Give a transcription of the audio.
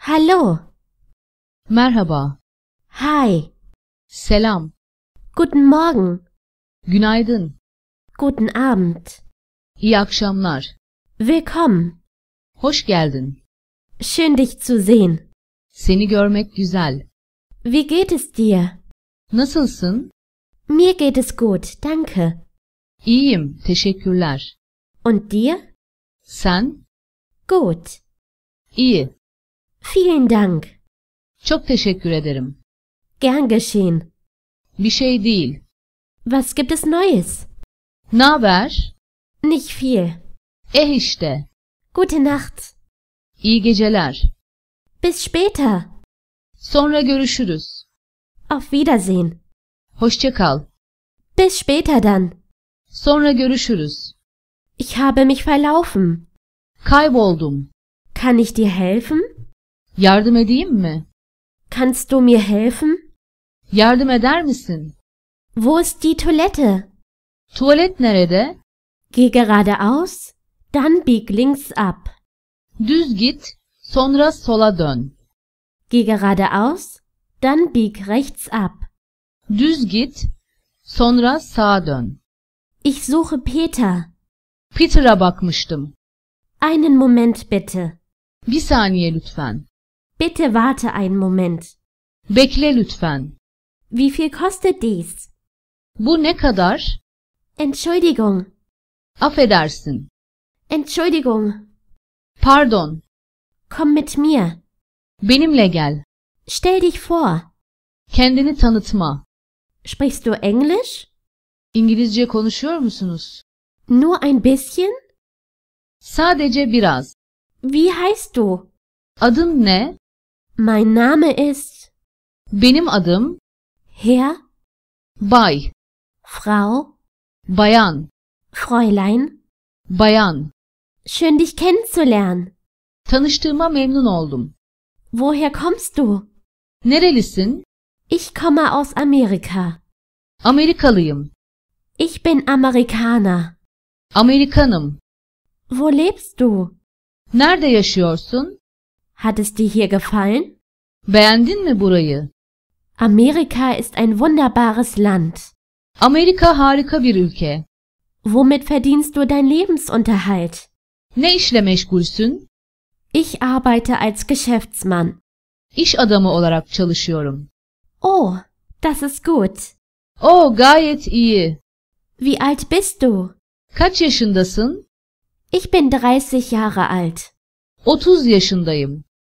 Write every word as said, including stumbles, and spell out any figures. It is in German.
Hallo. Merhaba. Hi. Selam. Guten Morgen. Günaydın. Guten Abend. İyi akşamlar. Willkommen. Hoş geldin. Schön dich zu sehen. Seni görmek güzel. Wie geht es dir? Nasılsın? Mir geht es gut, danke. İyiyim, teşekkürler. Und dir? Sen? Gut. İyi. Vielen Dank. Çok teşekkür ederim. Gern geschehen. Bir şey değil. Was gibt es Neues? Naber? Nicht viel. Eh işte. Gute Nacht. İyi geceler. Bis später. Sonra görüşürüz. Auf Wiedersehen. Hoşça kal. Bis später dann. Sonra görüşürüz. Ich habe mich verlaufen. Kayboldum. Kann ich dir helfen? Yardım edeyim mi? Kannst du mir helfen? Yardım eder misin? Wo ist die Toilette? Tuvalet nerede? Geh geradeaus, dann bieg links ab. Düz git, sonra sola dön. Geh geradeaus, dann bieg rechts ab. Düz git, sonra sağa dön. Ich suche Peter. Peter'a bakmıştım. Einen Moment bitte. Bir saniye lütfen. Bitte warte einen Moment. Bekle lütfen. Wie viel kostet dies? Bu ne kadar? Entschuldigung. Affedersin. Entschuldigung. Pardon. Komm mit mir. Benimle gel. Stell dich vor. Kendini tanıtma. Sprichst du Englisch? İngilizce konuşuyor musunuz? Nur ein bisschen? Sadece biraz. Wie heißt du? Adın ne? Mein Name ist Benim adım Herr, Bay, Frau, Bayan, Fräulein. Bayan. Schön dich kennenzulernen. Tanıştığıma memnun oldum. Woher kommst du? Nerelisin? Ich komme aus Amerika. Amerikalıyım. Ich bin Amerikaner. Amerikanım. Wo lebst du? Nerede yaşıyorsun? Hat es dir hier gefallen? Beğendin mi burayı? Amerika ist ein wunderbares Land. Amerika harika bir ülke. Womit verdienst du dein Lebensunterhalt? Ne işle meşgulsün? Ich arbeite als Geschäftsmann. İş adamı olarak çalışıyorum. Oh, das ist gut. Oo, gayet iyi. Wie alt bist du? Kaç yaşındasın? Ich bin dreißig Jahre alt. otuz yaşındayım.